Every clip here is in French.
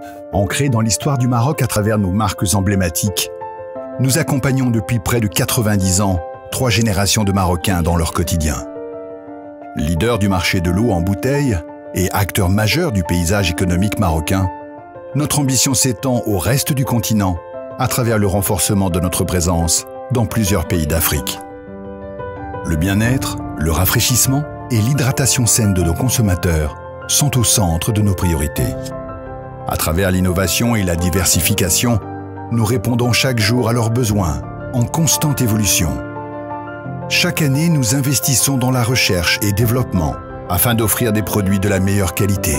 Ancrés dans l'histoire du Maroc à travers nos marques emblématiques, nous accompagnons depuis près de 90 ans 3 générations de Marocains dans leur quotidien. Leader du marché de l'eau en bouteille et acteur majeur du paysage économique marocain, notre ambition s'étend au reste du continent à travers le renforcement de notre présence dans plusieurs pays d'Afrique. Le bien-être, le rafraîchissement et l'hydratation saine de nos consommateurs sont au centre de nos priorités. À travers l'innovation et la diversification, nous répondons chaque jour à leurs besoins, en constante évolution. Chaque année, nous investissons dans la recherche et développement afin d'offrir des produits de la meilleure qualité.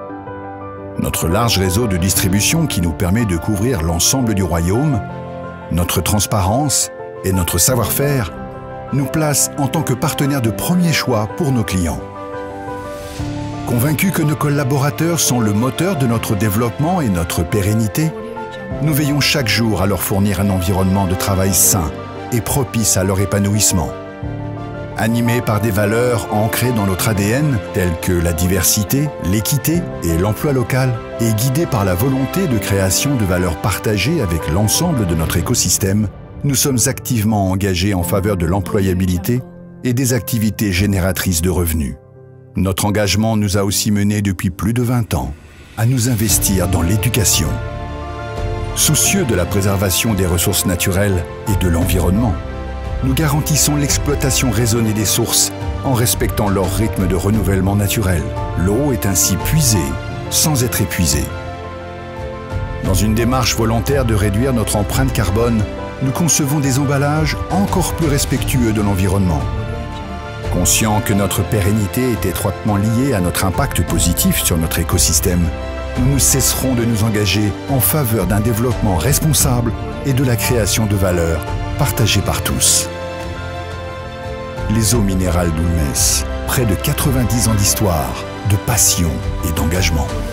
Notre large réseau de distribution qui nous permet de couvrir l'ensemble du royaume, notre transparence et notre savoir-faire nous placent en tant que partenaires de premier choix pour nos clients. Convaincus que nos collaborateurs sont le moteur de notre développement et notre pérennité, nous veillons chaque jour à leur fournir un environnement de travail sain et propice à leur épanouissement. Animés par des valeurs ancrées dans notre ADN, telles que la diversité, l'équité et l'emploi local, et guidés par la volonté de création de valeurs partagées avec l'ensemble de notre écosystème, nous sommes activement engagés en faveur de l'employabilité et des activités génératrices de revenus. Notre engagement nous a aussi menés depuis plus de 20 ans à nous investir dans l'éducation. Soucieux de la préservation des ressources naturelles et de l'environnement, nous garantissons l'exploitation raisonnée des sources en respectant leur rythme de renouvellement naturel. L'eau est ainsi puisée sans être épuisée. Dans une démarche volontaire de réduire notre empreinte carbone, nous concevons des emballages encore plus respectueux de l'environnement. Conscients que notre pérennité est étroitement liée à notre impact positif sur notre écosystème, nous ne cesserons de nous engager en faveur d'un développement responsable et de la création de valeurs partagées par tous. Les eaux minérales d'Oulmès, près de 90 ans d'histoire, de passion et d'engagement.